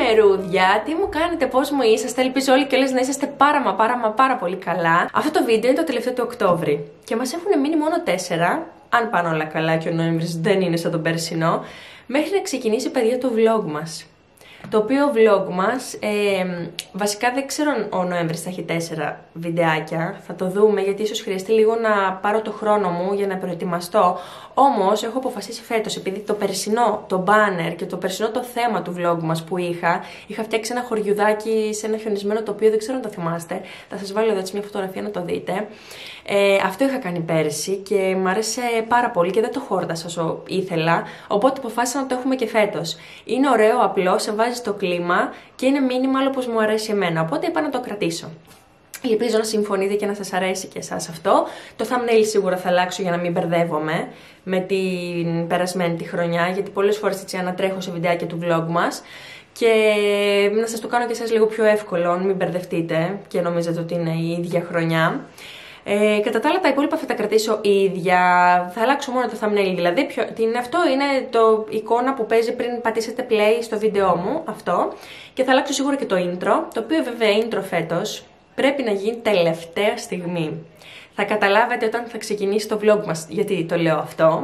μερούδια, τι μου κάνετε, πώς μου είσαστε, ελπίζω όλοι και όλες να είσαστε πάρα πολύ καλά. Αυτό το βίντεο είναι το τελευταίο του Οκτώβρη και μας έχουν μείνει μόνο 4, αν πάνε όλα καλά και ο Νοέμβρης δεν είναι σαν τον περσινό, μέχρι να ξεκινήσει, παιδιά, το vlog μας. Το οποίο vlog μας, βασικά δεν ξέρω αν ο Νοέμβρης θα έχει 4 βιντεάκια, θα το δούμε γιατί ίσως χρειαστεί λίγο να πάρω το χρόνο μου για να προετοιμαστώ. Όμως έχω αποφασίσει φέτος, επειδή το περσινό, το banner και το περσινό το θέμα του vlog μας που είχα φτιάξει ένα χωριουδάκι σε ένα χιονισμένο τοπίο, δεν ξέρω αν το θυμάστε, θα σας βάλω εδώ έτσι μια φωτογραφία να το δείτε. Αυτό είχα κάνει πέρσι και μου άρεσε πάρα πολύ και δεν το χόρτασα όσο ήθελα, οπότε αποφάσισα να το έχουμε και φέτος. Είναι ωραίο, απλό, σε βάζει στο κλίμα και είναι minimal όπως μου αρέσει εμένα, οπότε είπα να το κρατήσω. Ελπίζω να συμφωνείτε και να σας αρέσει και εσάς αυτό. Το thumbnail σίγουρα θα αλλάξω για να μην μπερδεύομαι με την περασμένη τη χρονιά, γιατί πολλές φορές έτσι ανατρέχω σε βιντεάκια του vlog μας. Και να σας το κάνω και εσάς λίγο πιο εύκολο, μην μπερδευτείτε και νομίζετε ότι είναι η ίδια χρονιά. Κατά τα άλλα, τα υπόλοιπα θα τα κρατήσω ίδια. Θα αλλάξω μόνο το thumbnail, δηλαδή. Αυτό είναι το εικόνα που παίζει πριν πατήσετε play στο βίντεό μου. Αυτό. Και θα αλλάξω σίγουρα και το intro. Το οποίο βέβαια intro φέτος πρέπει να γίνει τελευταία στιγμή. Θα καταλάβετε όταν θα ξεκινήσει το vlog μας γιατί το λέω αυτό.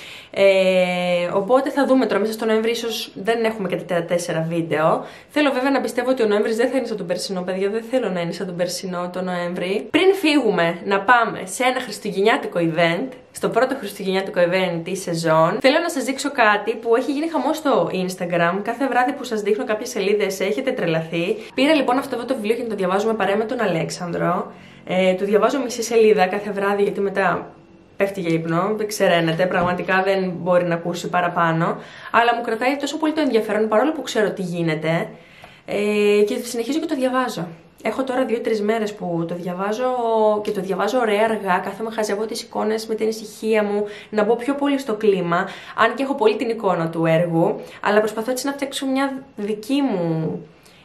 Οπότε θα δούμε τώρα, μέσα στο Νοέμβρη ίσως δεν έχουμε και τα 4 βίντεο. Θέλω βέβαια να πιστεύω ότι ο Νοέμβρης δεν θα είναι σαν τον περσινό, παιδιά. Δεν θέλω να είναι σαν τον περσινό το Νοέμβρη. Πριν φύγουμε να πάμε σε ένα χριστουγεννιάτικο event, στο πρώτο χριστουγεννιάτικο event τη σεζόν, θέλω να σας δείξω κάτι που έχει γίνει χαμό στο Instagram. Κάθε βράδυ που σας δείχνω κάποιες σελίδες έχετε τρελαθεί. Πήρα λοιπόν αυτό εδώ το βιβλίο και να το διαβάζουμε παρέα με τον Αλέξανδρο. Του διαβάζω μισή σελίδα κάθε βράδυ γιατί μετά πέφτει για ύπνο, ξεραίνεται, πραγματικά δεν μπορεί να ακούσει παραπάνω. Αλλά μου κρατάει τόσο πολύ το ενδιαφέρον παρόλο που ξέρω τι γίνεται. Και συνεχίζω και το διαβάζω. Έχω τώρα 2-3 μέρες που το διαβάζω και το διαβάζω ωραία αργά. Κάθομαι, χαζεύω τις εικόνες με την ησυχία μου, να μπω πιο πολύ στο κλίμα. Αν και έχω πολύ την εικόνα του έργου, αλλά προσπαθώ έτσι να φτιάξω μια δική μου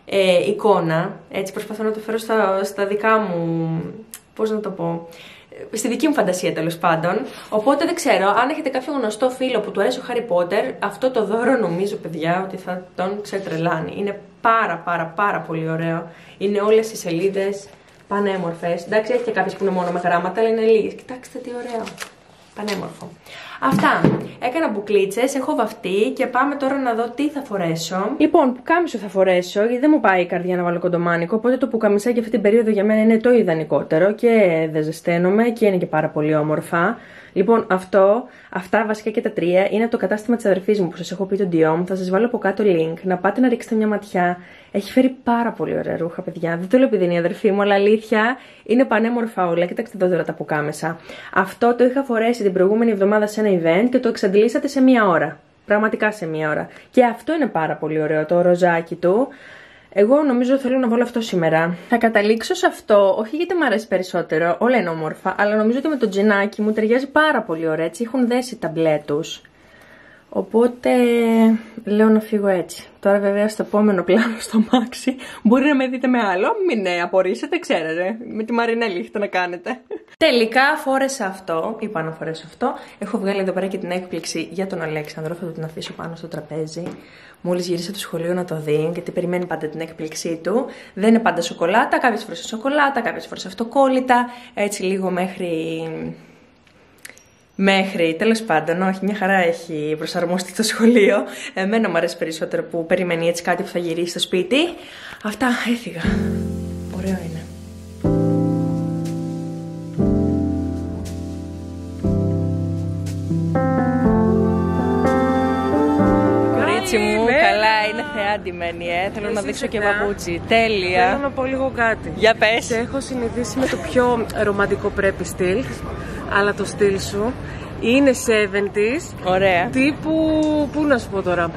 εικόνα. Έτσι προσπαθώ να το φέρω στα δικά μου. Πώς να το πω. Στη δική μου φαντασία τέλος πάντων. Οπότε δεν ξέρω, αν έχετε κάποιο γνωστό φίλο που του αρέσει ο Χάρι Πότερ, αυτό το δώρο νομίζω, παιδιά, ότι θα τον ξετρελάνει. Είναι πάρα πολύ ωραίο. Είναι όλες οι σελίδες πανέμορφες. Εντάξει, έχει και κάποιες που είναι μόνο με γράμματα, αλλά είναι λίγες. Κοιτάξτε τι ωραίο. Πανέμορφο. Αυτά. Έκανα μπουκλίτσες, έχω βαφτεί και πάμε τώρα να δω τι θα φορέσω. Λοιπόν, πουκάμισο θα φορέσω, γιατί δεν μου πάει η καρδιά να βάλω κοντομάνικο. Οπότε το πουκαμισάκι αυτή την περίοδο για μένα είναι το ιδανικότερο και δεν ζεσταίνομαι και είναι και πάρα πολύ όμορφα. Λοιπόν, αυτά βασικά και τα 3 είναι από το κατάστημα της αδερφής μου που σας έχω πει, το Diom. Θα σας βάλω από κάτω link, να πάτε να ρίξετε μια ματιά. Έχει φέρει πάρα πολύ ωραία ρούχα, παιδιά. Δεν το λέω επειδή είναι η αδερφή μου, αλλά αλήθεια είναι πανέμορφα όλα. Κοιτάξτε εδώ τώρα τα πουκάμισα. Αυτό το είχα φορέσει την προηγούμενη εβδομάδα σε ένα event και το εξαντλήσατε σε 1 ώρα. Πραγματικά σε 1 ώρα. Και αυτό είναι πάρα πολύ ωραίο, το ροζάκι του. Εγώ νομίζω θέλω να βάλω αυτό σήμερα. Θα καταλήξω σε αυτό, όχι γιατί μου αρέσει περισσότερο, όλα είναι όμορφα, αλλά νομίζω ότι με το τζινάκι μου ταιριάζει πάρα πολύ ωραία, έτσι έχουν δέσει τα μπλε τους. Οπότε λέω να φύγω έτσι. Τώρα βέβαια στο επόμενο πλάνο στο μάξι μπορεί να με δείτε με άλλο, μην απορρίσετε, ξέρετε, με τη Μαρινέλη έχετε να κάνετε. Τελικά φόρεσα αυτό, είπα να φορέσω αυτό. Έχω βγάλει εδώ πέρα και την έκπληξη για τον Αλέξανδρο, θα την αφήσω πάνω στο τραπέζι. Μόλις γύρισε το σχολείο να το δει, γιατί περιμένει πάντα την έκπληξή του. Δεν είναι πάντα σοκολάτα, κάποιες φορές σοκολάτα, κάποιες φορές αυτοκόλλητα, έτσι λίγο μέχρι, τέλος πάντων, όχι, μια χαρά έχει προσαρμοστεί το σχολείο. Εμένα μου αρέσει περισσότερο που περιμένει έτσι κάτι που θα γυρίσει στο σπίτι. Αυτά, έφυγα. Ωραίο είναι. Κορίτσι μου, καλά, είναι θεά ντυμένη, θέλω να δείξω και παπούτσι. Τέλεια. Θέλω να πω λίγο κάτι. Για πες. Σε έχω συνηθίσει με το πιο ρομαντικό πρέπει στυλ, αλλά το στυλ σου είναι 70's. Ωραία. Τύπου, πού να σου πω τώρα,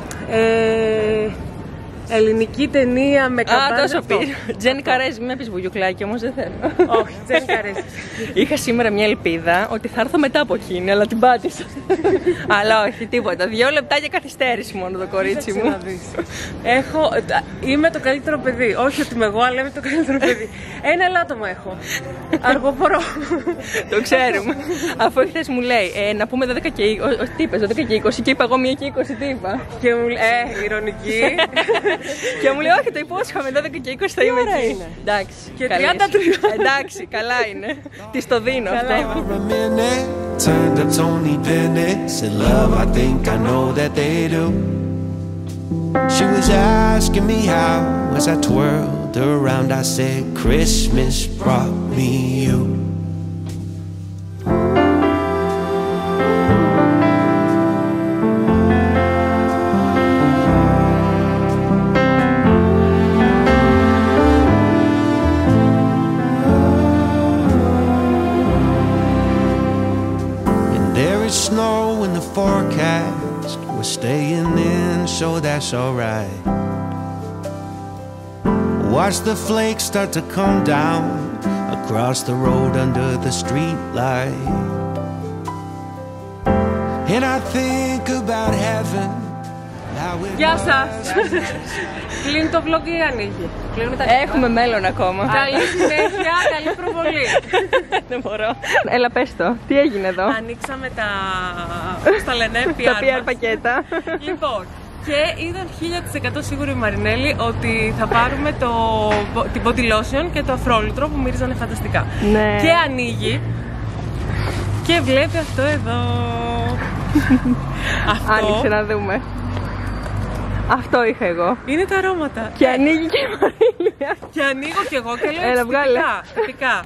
ελληνική ταινία με καμπάνα. Α, τόσο πίσω. Τζένι Καρέζη, μην με πεις βουγιουκλάκι, όμως δεν θέλω. Όχι, Τζένι Καρέζη. Είχα σήμερα μια ελπίδα ότι θα έρθω μετά από εκείνη, αλλά την πάτησα. Αλλά όχι, τίποτα. 2 λεπτά για καθυστέρηση μόνο το κορίτσι μου. Είμαι το καλύτερο παιδί. Όχι ότι είμαι εγώ, αλλά είμαι το καλύτερο παιδί. Ένα ελάττωμα έχω. Αργοπορώ. Το ξέρουμε. Αφού χθες μου λέει να πούμε 12 και 20. Τι είπες, 12 και 20 και είπα εγώ 1 και 20, τι είπα. Και μου λέει, ηρωνική. Και μου λέει, όχι, το υπόσχαμε, 12 και 20 θα είμαι εκεί. Εντάξει. Και 33. Εντάξει, καλά είναι. Της το δίνω αυτό. Turned up Tony Bennett, said love, I think I know that they do. She was asking me how, as I twirled around, I said Christmas brought me you. Snow in the forecast, we're staying in, so that's alright. Watch the flakes start to come down across the road under the street light. And I think about heaven. Γεια σας! Κλείνει το vlog ή ανοίγει? Έχουμε μέλλον ακόμα. Καλή συνέχεια, καλή προβολή. Δεν μπορώ. Έλα πες το, τι έγινε εδώ? Ανοίξαμε τα... πώς τα λένε, Τα PR πακέτα. Λοιπόν, και ήταν 1000% σίγουρη η Μαρινέλη ότι θα πάρουμε την body lotion και το αφρόλουτρο που μύριζανε φανταστικά. Ναι. Και ανοίγει και βλέπει αυτό εδώ. Αυτό Άνοιξε να δούμε. Αυτό είχα εγώ. είναι τα αρώματα. Και ανοίγει και η Μαρίλια. Και ανοίγω κι εγώ και λέω Έλα, βγάλε. θετικά.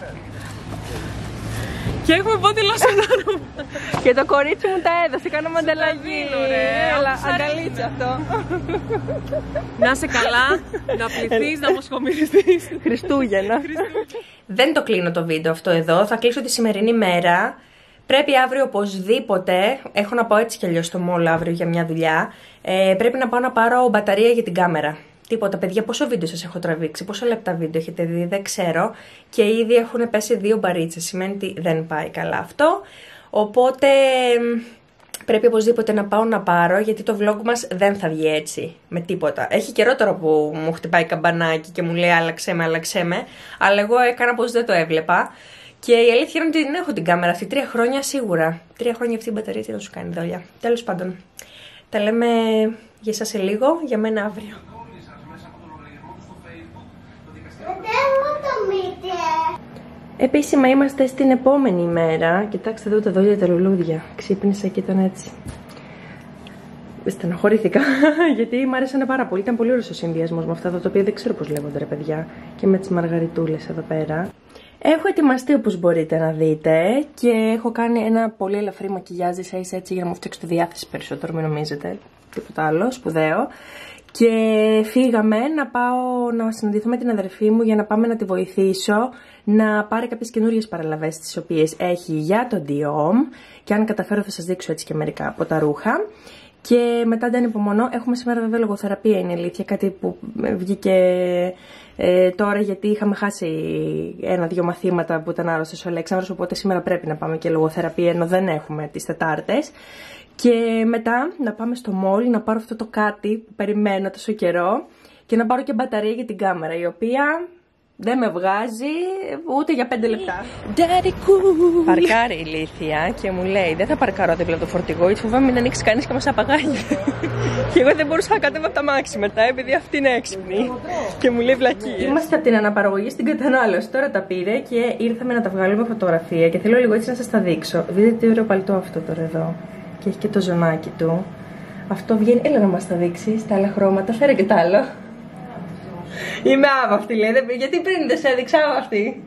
Και έχουμε body lotion άρωμα. Και το κορίτσι μου τα έδωσε, κάναμε ανταλλαγή. Έλα, Σαρδίνο. αγκαλίτσα αυτό. Να είσαι καλά, να πληθείς, να μοσχομυριστείς. Χριστούγεννα. Δεν το κλείνω το βίντεο αυτό εδώ, θα κλείσω τη σημερινή μέρα. Πρέπει αύριο οπωσδήποτε, έχω να πάω έτσι κι αλλιώς στο mall αύριο για μια δουλειά, πρέπει να πάω να πάρω μπαταρία για την κάμερα. Τίποτα, παιδιά, πόσο βίντεο σας έχω τραβήξει, πόσα λεπτά βίντεο έχετε δει, δεν ξέρω. Και ήδη έχουν πέσει 2 μπαρίτσες, σημαίνει ότι δεν πάει καλά αυτό. Οπότε πρέπει οπωσδήποτε να πάω να πάρω, γιατί το vlog μας δεν θα βγει έτσι, με τίποτα. Έχει καιρό τώρα που μου χτυπάει καμπανάκι και μου λέει άλλαξέ με, αλλά εγώ έκανα πως δεν το έβλεπα. Και η αλήθεια είναι ότι δεν έχω την κάμερα αυτή 3 χρόνια σίγουρα. 3 χρόνια αυτή η μπαταρία τι να σου κάνει δουλειά. Τέλος πάντων, τα λέμε για εσάς σε λίγο, για μένα αύριο. Επίσημα είμαστε στην επόμενη ημέρα. Κοιτάξτε εδώ τα δόντια τα λουλούδια. Ξύπνησα και ήταν έτσι. Στεναχωρήθηκα γιατί μου άρεσαν πάρα πολύ. Ήταν πολύ ωραίος ο συνδυασμός με αυτά εδώ, τα οποία δεν ξέρω πώς λέγονται ρε παιδιά. Και με τις μαργαριτούλες εδώ πέρα. Έχω ετοιμαστεί όπως μπορείτε να δείτε και έχω κάνει ένα πολύ ελαφρύ μακιγιάζ έτσι για να μου φτιάξει τη διάθεση περισσότερο, μην νομίζετε. Τίποτα άλλο, σπουδαίο. Και φύγαμε να πάω να συναντηθώ με την αδερφή μου για να πάμε να τη βοηθήσω να πάρει κάποιες καινούριες παραλαβές τις οποίες έχει για τον Diom και αν καταφέρω θα σας δείξω έτσι και μερικά από τα ρούχα. Και μετά δεν υπομονώ, έχουμε σήμερα βέβαια λογοθεραπεία, είναι αλήθεια, κάτι που βγήκε τώρα γιατί είχαμε χάσει 1-2 μαθήματα που ήταν άρρωστος ο Αλέξανδρος, οπότε σήμερα πρέπει να πάμε και λογοθεραπεία ενώ δεν έχουμε τις Τετάρτες. Και μετά να πάμε στο mall να πάρω αυτό το κάτι που περιμένω τόσο καιρό και να πάρω και μπαταρία για την κάμερα, η οποία δεν με βγάζει ούτε για 5 λεπτά. Daddy cool. Παρκάρει η ηλίθεια και μου λέει: δεν θα παρκάρω δίπλα από το φορτηγό, γιατί φοβάμαι μην ανοίξει κανείς και μας απαγάγει. Και εγώ δεν μπορούσα να κατέβω από τα μάξι μετά, επειδή αυτή είναι έξυπνη. Και μου λέει βλακίες. Είμαστε από την αναπαραγωγή στην κατανάλωση. Τώρα τα πήρε και ήρθαμε να τα βγάλουμε φωτογραφία. Και θέλω λίγο έτσι να σας τα δείξω. Δείτε τι ωραίο παλτό αυτό τώρα εδώ. Και έχει και το ζωνάκι του. Αυτό βγαίνει. Έλα να μας τα δείξεις. Τα άλλα χρώματα. Φέρε και τα άλλα. Είμαι άβαυτη, λέει. Γιατί πριν δεν σε έδειξα άβαυτη.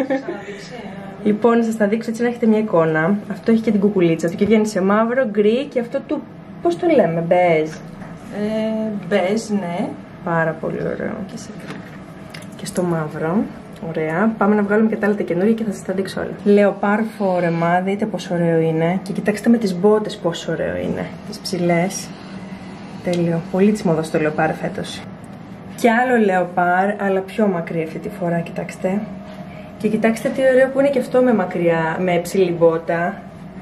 Λοιπόν, να σας τα δείξω έτσι να έχετε μια εικόνα. Αυτό έχει και την κουκουλίτσα του και βγαίνει σε μαύρο, γκρι και αυτό του. Πώς το λέμε, μπέζ. Μπέζ, ναι. Πάρα πολύ ωραίο. Και στο μαύρο. Ωραία. Πάμε να βγάλουμε και τα άλλα τα καινούργια και θα σας τα δείξω όλα. Λεοπάρ φόρεμα, δείτε πόσο ωραίο είναι. Και κοιτάξτε με τις μπότες πόσο ωραίο είναι. Τις ψηλές. Τέλειο. Πολύ της μόδας το λεοπάρ φέτος. Και άλλο λεοπάρ, αλλά πιο μακρύ αυτή τη φορά, κοιτάξτε. Και κοιτάξτε τι ωραίο που είναι και αυτό με μακριά, με ψηλή μπότα.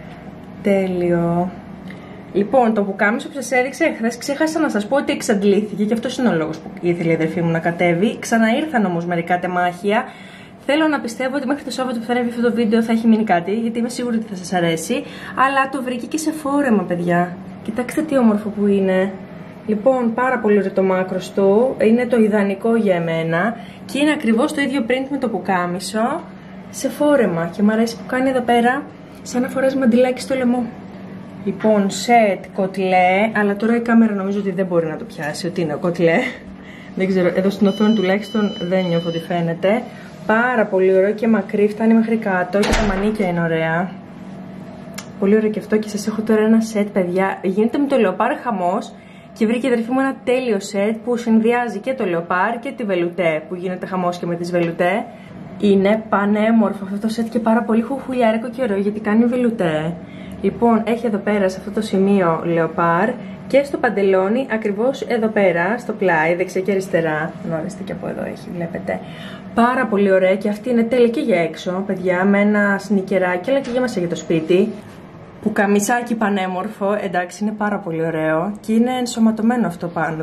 Τέλειο. Λοιπόν, το πουκάμισο που σας έδειξα χθες, ξέχασα να σας πω ότι εξαντλήθηκε και αυτός είναι ο λόγος που ήθελε η αδερφή μου να κατέβει. Ξαναήρθαν όμως μερικά τεμάχια. Θέλω να πιστεύω ότι μέχρι το Σάββατο που θα ανέβει αυτό το βίντεο θα έχει μείνει κάτι, γιατί είμαι σίγουρη ότι θα σας αρέσει. Αλλά το βρήκε και σε φόρεμα, παιδιά. Κοιτάξτε τι όμορφο που είναι. Λοιπόν, πάρα πολύ ωραίο το μάκρος του. Είναι το ιδανικό για εμένα. Και είναι ακριβώς το ίδιο print με το πουκάμισο. Σε φόρεμα. Και μου αρέσει που κάνει εδώ πέρα σαν να φοράς μαντιλάκι στο λαιμό. Λοιπόν, σετ κοτλέ. Αλλά τώρα η κάμερα νομίζω ότι δεν μπορεί να το πιάσει ότι είναι κοτλέ. Δεν ξέρω, εδώ στην οθόνη τουλάχιστον δεν νιώθω ότι φαίνεται. Πάρα πολύ ωραίο και μακρύ, φτάνει μέχρι κάτω και τα μανίκια είναι ωραία. Πολύ ωραίο και αυτό και σας έχω τώρα ένα σετ, παιδιά. Γίνεται με το λεοπάρ χαμός και βρήκε η αδερφή μου ένα τέλειο σετ που συνδυάζει και το λεοπάρ και τη βελουτέ που γίνεται χαμός και με τις βελουτέ. Είναι πανέμορφο αυτό το σετ και πάρα πολύ χουχουλιάρικο και ωραίο γιατί κάνει βελουτέ. Λοιπόν, έχει εδώ πέρα σε αυτό το σημείο λεοπάρ και στο παντελόνι ακριβώς εδώ πέρα, στο πλάι, δεξιά και αριστερά. Γνώριστε και από εδώ έχει, βλέπετε. Πάρα πολύ ωραία και αυτή είναι τέλεια και για έξω, παιδιά, με ένα σνικεράκι αλλά και για μέσα για το σπίτι. Που καμισάκι πανέμορφο, εντάξει, είναι πάρα πολύ ωραίο και είναι ενσωματωμένο αυτό πάνω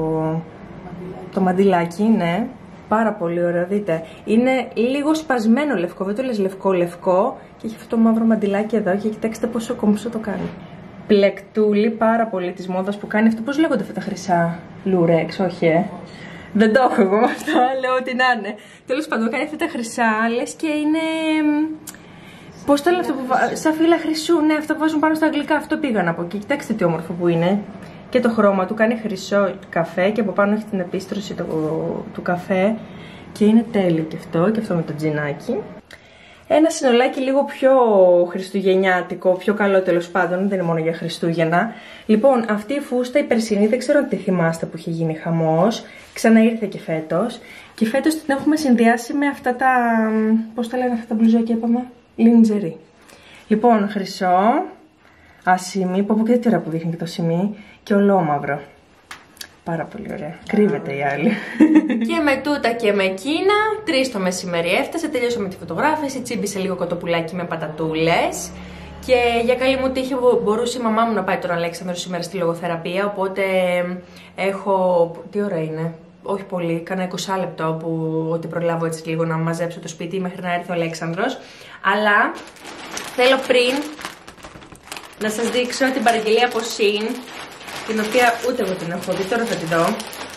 το μαντιλάκι, ναι. Πάρα πολύ ωραίο, δείτε. Είναι λίγο σπασμένο λευκό, δεν το λες λευκό και έχει αυτό το μαύρο μαντιλάκι εδώ και κοιτάξτε πόσο κομψό το κάνει. Πλεκτούλι, πάρα πολύ της μόδας που κάνει αυτό. Πώς λέγονται αυτά τα χρυσά λουρέξ, όχι δεν το έχω εγώ με αυτό, λέω ότι να είναι. Τέλος πάντων, κάνει αυτά τα χρυσά, λες και είναι... Πώς το λένε αυτό που σαν φύλλα χρυσού, ναι, αυτά που βάζουν πάνω στα αγγλικά, αυτό πήγα να πω. Και κοιτάξτε τι όμορφο που είναι. Και το χρώμα του κάνει χρυσό καφέ και από πάνω έχει την επίστρωση του καφέ. Και είναι τέλειο και αυτό με το τζινάκι. Ένα συνολάκι λίγο πιο χριστουγεννιάτικο, πιο καλό τέλος πάντων, δεν είναι μόνο για Χριστούγεννα. Λοιπόν, αυτή η φούστα η περσινή, δεν ξέρω αν τη θυμάστε που είχε γίνει χαμός. Ξαναήρθε και φέτος. Και φέτος την έχουμε συνδυάσει με αυτά τα, πώς τα λένε αυτά τα μπλουζάκια είπαμε, λιντζερί. Λοιπόν, χρυσό, ασημί, που από και τώρα που δείχνει και το σημί, και ολόμαυρο. Πάρα πολύ ωραία. Κρύβεται η άλλη. Και με τούτα και με εκείνα, 3 το μεσημέρι έφτασε, τελειώσαμε τη φωτογράφηση, τσίμπησε λίγο κοτοπουλάκι με πατατούλες. Και για καλή μου τύχη μπορούσε η μαμά μου να πάει τον Αλέξανδρο σήμερα στη λογοθεραπεία, οπότε έχω... Τι ώρα είναι? Όχι πολύ, κάνα 20 λεπτό που ότι προλάβω έτσι λίγο να μαζέψω το σπίτι μέχρι να έρθει ο Αλέξανδρος. Αλλά θέλω πριν να σας δείξω την παραγγελία από Shein, την οποία ούτε εγώ την έχω δει, τώρα θα τη δω.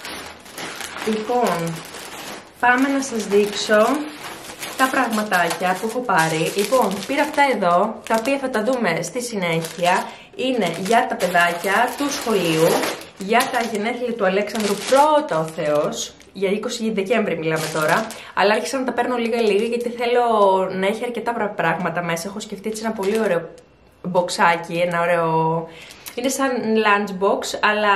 Λοιπόν, πάμε να σας δείξω τα πραγματάκια που έχω πάρει. Λοιπόν, πήρα αυτά εδώ, τα οποία θα τα δούμε στη συνέχεια. Είναι για τα παιδάκια του σχολείου, για τα γενέθλια του Αλέξανδρου πρώτα ο Θεός. Για 20 Δεκέμβρη μιλάμε τώρα. Αλλά άρχισα να τα παίρνω λίγα-λίγα γιατί θέλω να έχει αρκετά πράγματα μέσα. Έχω σκεφτεί έτσι ένα πολύ ωραίο μποξάκι, ένα ωραίο... Είναι σαν lunchbox, αλλά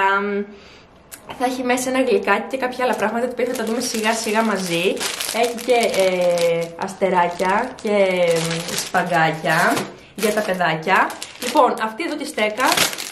θα έχει μέσα ένα γλυκάκι και κάποια άλλα πράγματα που θα τα δούμε σιγά σιγά μαζί. Έχει και αστεράκια και σπαγκάκια για τα παιδάκια. Λοιπόν, αυτή εδώ τη στέκα,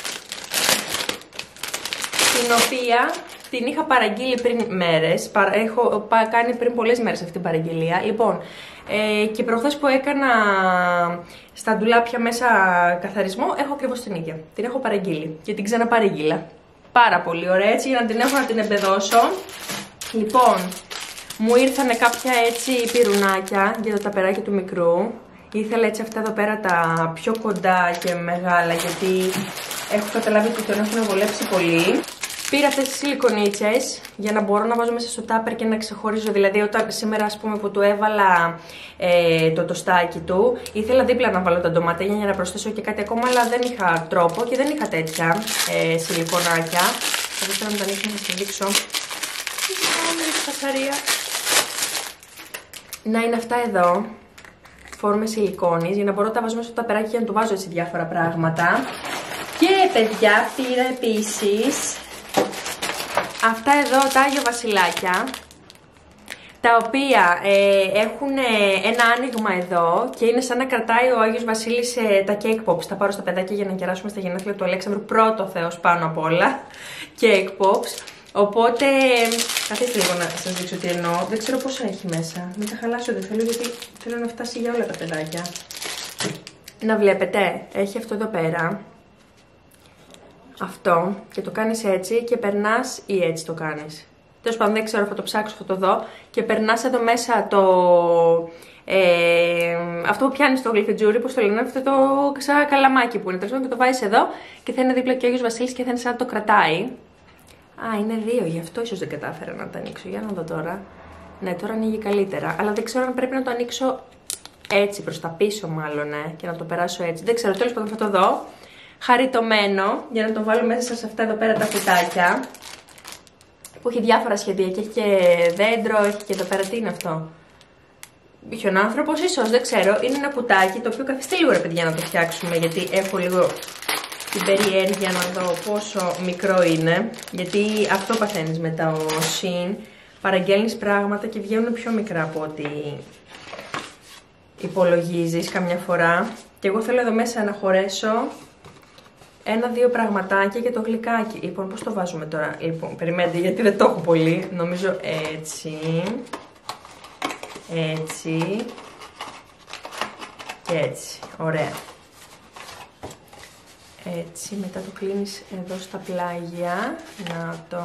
την οποία την είχα παραγγείλει πριν μέρες. Έχω κάνει πριν πολλές μέρες αυτή την παραγγελία. Λοιπόν, και προχθές που έκανα στα ντουλάπια μέσα καθαρισμό, έχω ακριβώς την ίδια. Την έχω παραγγείλει και την ξαναπαραγγείλα. Πάρα πολύ ωραία, έτσι, για να την έχω να την εμπεδώσω. Λοιπόν, μου ήρθανε κάποια έτσι πυρουνάκια για το ταπεράκι του μικρού. Ήθελα έτσι αυτά εδώ πέρα τα πιο κοντά και μεγάλα, γιατί έχω καταλάβει ότι τον έχουν βολέψει πολύ. Πήρα αυτές τις σιλικονίτσες για να μπορώ να βάζω μέσα στο τάπερ και να ξεχωρίζω. Δηλαδή, όταν σήμερα, ας πούμε, που του έβαλα το τοστάκι του, ήθελα δίπλα να βάλω τα ντοματένια για να προσθέσω και κάτι ακόμα, αλλά δεν είχα τρόπο και δεν είχα τέτοια σιλικονάκια. Θα δείτε να τα ανοίξω να σας δείξω. Να είναι αυτά εδώ, φόρμες σιλικόνης, για να μπορώ να τα βάζω μέσα στο ταπεράκι και να του βάζω έτσι διάφορα πράγματα. Και παιδιά, πήρα επίσης αυτά εδώ τα Άγιο Βασιλάκια, τα οποία έχουν ένα άνοιγμα εδώ και είναι σαν να κρατάει ο Άγιος Βασίλης τα cake pops. Τα πάρω στα παιδάκια για να κεράσουμε στα γενέθλια του Αλέξανδρου, πρώτο Θεός πάνω απ' όλα, cake pops. Οπότε, καθίστε λίγο να σας δείξω τι εννοώ. Δεν ξέρω πόσα έχει μέσα, μην τα χαλάσω, δεν θέλω, γιατί θέλω να φτάσει για όλα τα παιδάκια. Να βλέπετε, έχει αυτό εδώ πέρα. Αυτό και το κάνεις έτσι και περνάς ή έτσι το κάνεις. Τέλος πάντων, δεν ξέρω, θα το ψάξω, θα το δω. Και περνάς εδώ μέσα το... αυτό που πιάνεις το γλυφιτζούρι, πώς το λένε, αυτό το καλαμάκι που είναι. Τέλος πάντων, και το βάζεις εδώ και θα είναι δίπλα και ο Άγιος Βασίλης και θα είναι σαν να το κρατάει. Α, είναι 2, γι' αυτό ίσως δεν κατάφερα να το ανοίξω. Για να δω τώρα. Ναι, τώρα ανοίγει καλύτερα. Αλλά δεν ξέρω αν πρέπει να το ανοίξω έτσι, προς τα πίσω μάλλον, και να το περάσω έτσι. Δεν ξέρω, τέλος πάντων θα το δω. Χαριτωμένο, για να το βάλω μέσα σε αυτά εδώ πέρα τα κουτάκια. Που έχει διάφορα σχέδια και έχει και δέντρο, έχει και εδώ πέρα, τι είναι αυτό. Χιονάνθρωπος ίσως, δεν ξέρω. Είναι ένα κουτάκι το οποίο καθιστεί λίγο ρε παιδιά να το φτιάξουμε, γιατί έχω λίγο την περιέργεια να δω πόσο μικρό είναι. Γιατί αυτό παθαίνεις μετά ο Shein. Παραγγέλνεις πράγματα και βγαίνουν πιο μικρά από ό,τι υπολογίζεις καμιά φορά. Και εγώ θέλω εδώ μέσα να χωρέσω 1-2 πραγματάκια για το γλυκάκι. Λοιπόν, πώς το βάζουμε τώρα? Λοιπόν, περιμένετε γιατί δεν το έχω πολύ. Νομίζω έτσι. Έτσι. Και έτσι. Ωραία. Έτσι. Μετά το κλείνεις εδώ στα πλάγια. Να το.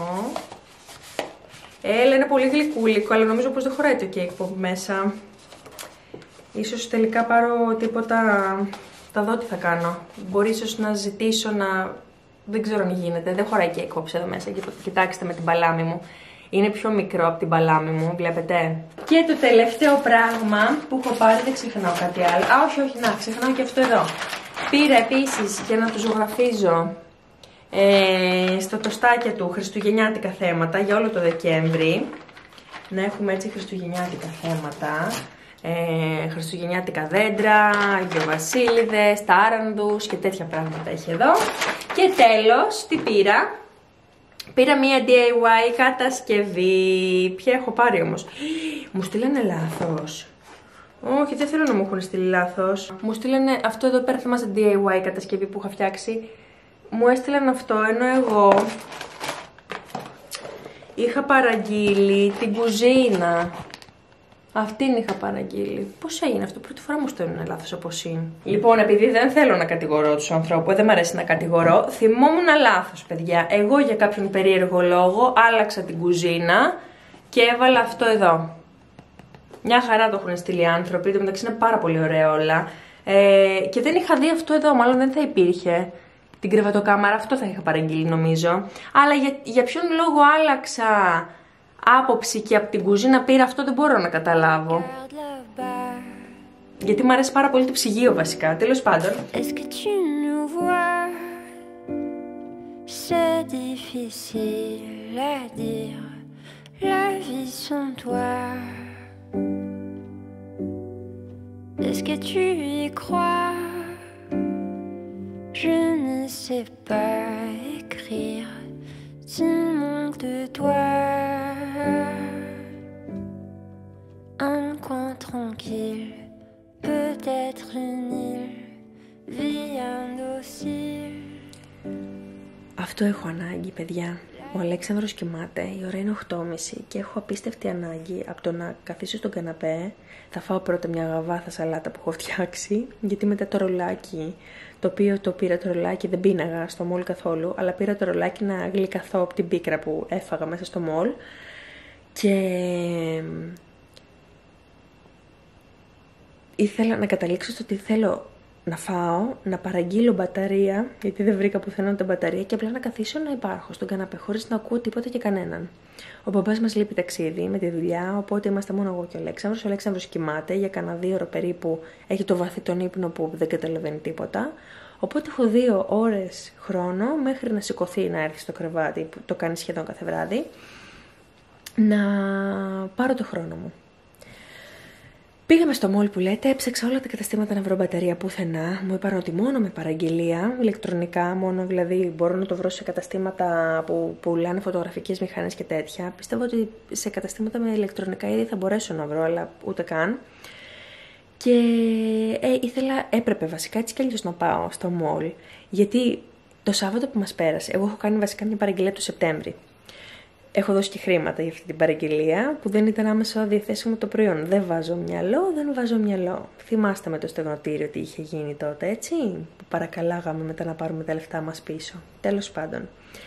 Είναι πολύ γλυκούλικο, αλλά νομίζω πως δεν χωράει το cake pop μέσα. Ίσως τελικά πάρω τίποτα. Θα δω τι θα κάνω. Μπορεί ίσως να ζητήσω να. Δεν ξέρω αν γίνεται. Δεν χωράει cake pop εδώ μέσα. Κοιτάξτε με την παλάμη μου. Είναι πιο μικρό από την παλάμη μου, βλέπετε. Και το τελευταίο πράγμα που έχω πάρει, δεν ξεχνάω κάτι άλλο. Α, όχι, να, ξεχνάω και αυτό εδώ. Πήρα επίσης για να το ζωγραφίζω στο τοστάκια του χριστουγεννιάτικα θέματα για όλο το Δεκέμβρη. Να έχουμε έτσι χριστουγεννιάτικα θέματα. Χριστουγεννιάτικα δέντρα, αγιοβασίλειδες, τάρανδους και τέτοια πράγματα έχει εδώ. Και τέλος, τι πήρα? Πήρα μία DIY κατασκευή. Ποια έχω πάρει όμως? Μου στείλανε λάθος. Όχι, δεν θέλω να μου έχουν στείλει λάθος. Μου στείλανε αυτό εδώ πέρα, θυμάσαι DIY κατασκευή που είχα φτιάξει. Μου έστειλαν αυτό, ενώ εγώ είχα παραγγείλει την κουζίνα. Αυτήν είχα παραγγείλει. Πώς έγινε αυτό? Πρώτη φορά μου στέλνουν λάθος όπως είναι. Λοιπόν, επειδή δεν θέλω να κατηγορώ τους ανθρώπους, δεν μου αρέσει να κατηγορώ, θυμόμουν λάθος, παιδιά. Εγώ για κάποιον περίεργο λόγο άλλαξα την κουζίνα και έβαλα αυτό εδώ. Μια χαρά το έχουν στείλει οι άνθρωποι, το μεταξύ είναι πάρα πολύ ωραία όλα. Και δεν είχα δει αυτό εδώ, μάλλον δεν θα υπήρχε. Την κρεβατοκάμαρα, αυτό θα είχα παραγγείλει νομίζω. Αλλά για ποιον λόγο άλλαξα άποψη και από την κουζίνα πήρα αυτό, δεν μπορώ να καταλάβω. Γιατί μου αρέσει πάρα πολύ το ψυγείο βασικά, τέλος πάντων. Est-ce que tu y crois? Je ne sais pas écrire s'il manque de toi. Un coin tranquille, peut-être une île, vie indocile. Αυτό έχω ανάγκη, παιδιά. Ο Αλέξανδρος κοιμάται, η ώρα είναι 8.30 και έχω απίστευτη ανάγκη από το να καθίσω στον καναπέ. Θα φάω πρώτα μια γαβάθα σαλάτα που έχω φτιάξει, γιατί μετά το ρολάκι, το οποίο το πήρα το ρολάκι, δεν πίναγα στο μόλ καθόλου, αλλά πήρα το ρολάκι να γλυκαθώ από την πίκρα που έφαγα μέσα στο μόλ. Και ήθελα να καταλήξω στο ότι θέλω να φάω, να παραγγείλω μπαταρία, γιατί δεν βρήκα πουθενά τα μπαταρία, και απλά να καθίσω να υπάρχω στον καναπέ χωρίς να ακούω τίποτα και κανέναν. Ο μπαμπάς μας λείπει ταξίδι με τη δουλειά, οπότε είμαστε μόνο εγώ και ο Αλέξανδρος. Ο Αλέξανδρος κοιμάται για κανένα 2 ώρες περίπου, έχει το βαθύ τον ύπνο που δεν καταλαβαίνει τίποτα. Οπότε έχω 2 ώρες χρόνο μέχρι να σηκωθεί, να έρθει στο κρεβάτι, που το κάνει σχεδόν κάθε βράδυ, να πάρω το χρόνο μου. Πήγαμε στο μόλ που λέτε, έψαξα όλα τα καταστήματα να βρω μπαταρία πουθενά. Μου είπαν ότι μόνο με παραγγελία, ηλεκτρονικά, μόνο δηλαδή μπορώ να το βρω σε καταστήματα που πουλάνε φωτογραφικές μηχανές και τέτοια. Πιστεύω ότι σε καταστήματα με ηλεκτρονικά ήδη θα μπορέσω να βρω, αλλά ούτε καν. Και έπρεπε βασικά έτσι κι αλλιώς να πάω στο μόλ, γιατί το Σάββατο που μας πέρασε, εγώ έχω κάνει βασικά μια παραγγελία το Σεπτέμβρη. Έχω δώσει και χρήματα για αυτή την παραγγελία που δεν ήταν άμεσα διαθέσιμο το προϊόν. Δεν βάζω μυαλό. Θυμάστε με το στεγνοτήριο τι είχε γίνει τότε, έτσι, που παρακαλάγαμε μετά να πάρουμε τα λεφτά μας πίσω. Τέλος πάντων.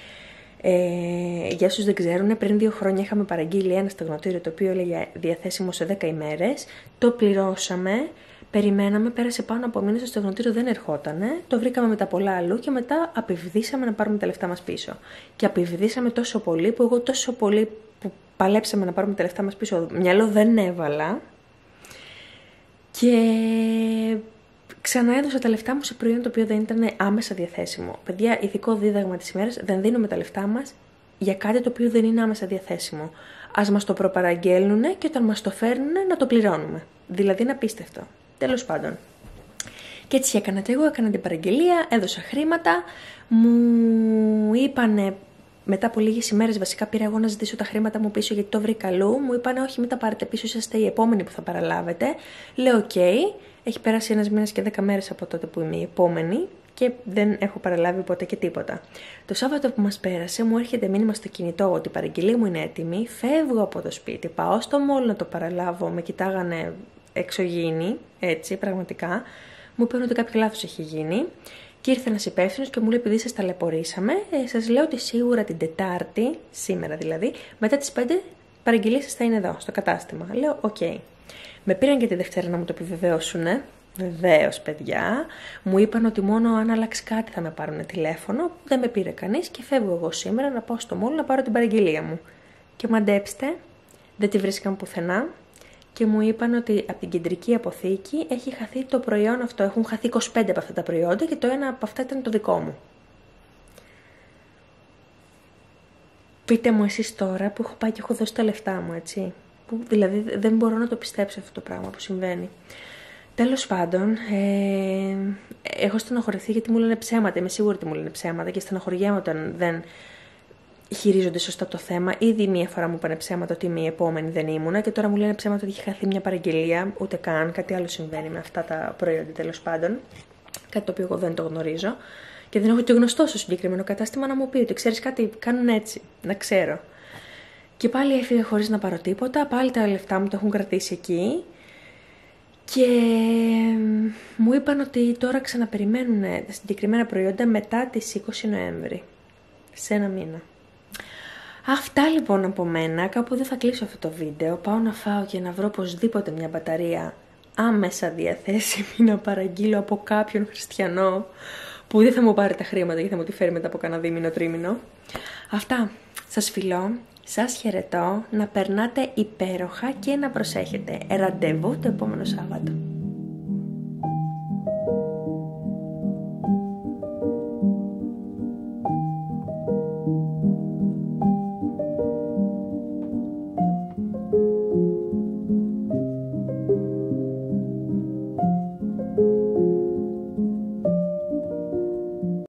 Για όσους δεν ξέρουν, πριν 2 χρόνια είχαμε παραγγείλει ένα στεγνοτήριο το οποίο έλεγε διαθέσιμο σε 10 ημέρες. Το πληρώσαμε, Περιμέναμε, πέρασε πάνω από μήνες, στο στεγνοτήριο δεν ερχότανε. Το βρήκαμε μετά πολλά αλλού και μετά απειβδίσαμε να πάρουμε τα λεφτά μας πίσω. Και απειβδίσαμε τόσο πολύ που εγώ τόσο πολύ που παλέψαμε να πάρουμε τα λεφτά μας πίσω, μυαλό δεν έβαλα. Και ξαναέδωσα τα λεφτά μου σε προϊόν το οποίο δεν ήταν άμεσα διαθέσιμο. Παιδιά, ηθικό δίδαγμα της ημέρας, δεν δίνουμε τα λεφτά μας για κάτι το οποίο δεν είναι άμεσα διαθέσιμο. Ας μας το προπαραγγέλνουνε και όταν μας το φέρνουνε να το πληρώνουμε. Δηλαδή είναι απίστευτο. Τέλος πάντων. Και έτσι έκανα και εγώ, έκανα την παραγγελία, έδωσα χρήματα, μου είπανε μετά από λίγες ημέρες, βασικά πήρα εγώ να ζητήσω τα χρήματα μου πίσω γιατί το βρήκα αλλού, μου είπανε όχι μην τα πάρετε πίσω, είσαστε οι επόμενοι που θα παραλάβετε. Λέω οκ, έχει περάσει 1 μήνας και 10 μέρες από τότε που είμαι η επόμενη και δεν έχω παραλάβει ποτέ και τίποτα. Το Σάββατο που μας πέρασε μου έρχεται μήνυμα στο κινητό ότι η παραγγελία μου είναι έτοιμη, φεύγω από το σπίτι, πάω στο μόλ να το παραλάβω, με κοιτάγανε εξωγήινοι, έτσι πραγματικά, μου είπαν ότι κάποιο λάθος έχει γίνει και ήρθε ένας υπεύθυνος και μου λέει επειδή σας ταλαιπωρήσαμε, σας λέω ότι σίγουρα την Τετάρτη, σήμερα δηλαδή, μετά τις 5 παραγγελίες σας θα είναι εδώ, στο κατάστημα. Λέω οκ. Με πήραν και τη Δευτέρα να μου το επιβεβαιώσουνε. Βεβαίως, παιδιά. Μου είπαν ότι μόνο αν αλλάξει κάτι θα με πάρουν τηλέφωνο. Δεν με πήρε κανείς και φεύγω εγώ σήμερα να πάω στο μόλ να πάρω την παραγγελία μου. Και μαντέψτε, δεν τη βρίσκαν πουθενά και μου είπαν ότι από την κεντρική αποθήκη έχει χαθεί το προϊόν αυτό. Έχουν χαθεί 25 από αυτά τα προϊόντα και το ένα από αυτά ήταν το δικό μου. Πείτε μου εσείς τώρα που έχω πάει και έχω δώσει τα λεφτά μου, έτσι. Που, δηλαδή δεν μπορώ να το πιστέψω αυτό το πράγμα που συμβαίνει. Τέλος πάντων, έχω στενοχωρηθεί γιατί μου λένε ψέματα. Είμαι σίγουρη ότι μου λένε ψέματα και στενοχωριέμαι όταν δεν χειρίζονται σωστά το θέμα. Ήδη μία φορά μου είπανε ψέματα ότι είμαι η επόμενη, δεν ήμουνα και τώρα μου λένε ψέματα ότι έχει χαθεί μια παραγγελία. Ούτε καν, κάτι άλλο συμβαίνει με αυτά τα προϊόντα τέλος πάντων. Κάτι το οποίο εγώ δεν το γνωρίζω. Και δεν έχω και γνωστό στο συγκεκριμένο κατάστημα να μου πει ότι ξέρεις κάτι, κάνουν έτσι, να ξέρω. Και πάλι έφυγε χωρίς να πάρω τίποτα, πάλι τα λεφτά μου τα έχουν κρατήσει εκεί. Και μου είπαν ότι τώρα ξαναπεριμένουν τα συγκεκριμένα προϊόντα μετά τις 20 Νοέμβρη. Σε 1 μήνα. Αυτά λοιπόν από μένα. Κάπου δεν θα κλείσω αυτό το βίντεο. Πάω να φάω και να βρω οπωσδήποτε μια μπαταρία άμεσα διαθέσιμη να παραγγείλω από κάποιον χριστιανό που δεν θα μου πάρει τα χρήματα και θα μου τη φέρει μετά από κανένα δίμηνο, τρίμηνο. Αυτά. Σας φιλώ. Σας χαιρετώ. Να περνάτε υπέροχα και να προσέχετε. Ραντεβού το επόμενο Σάββατο.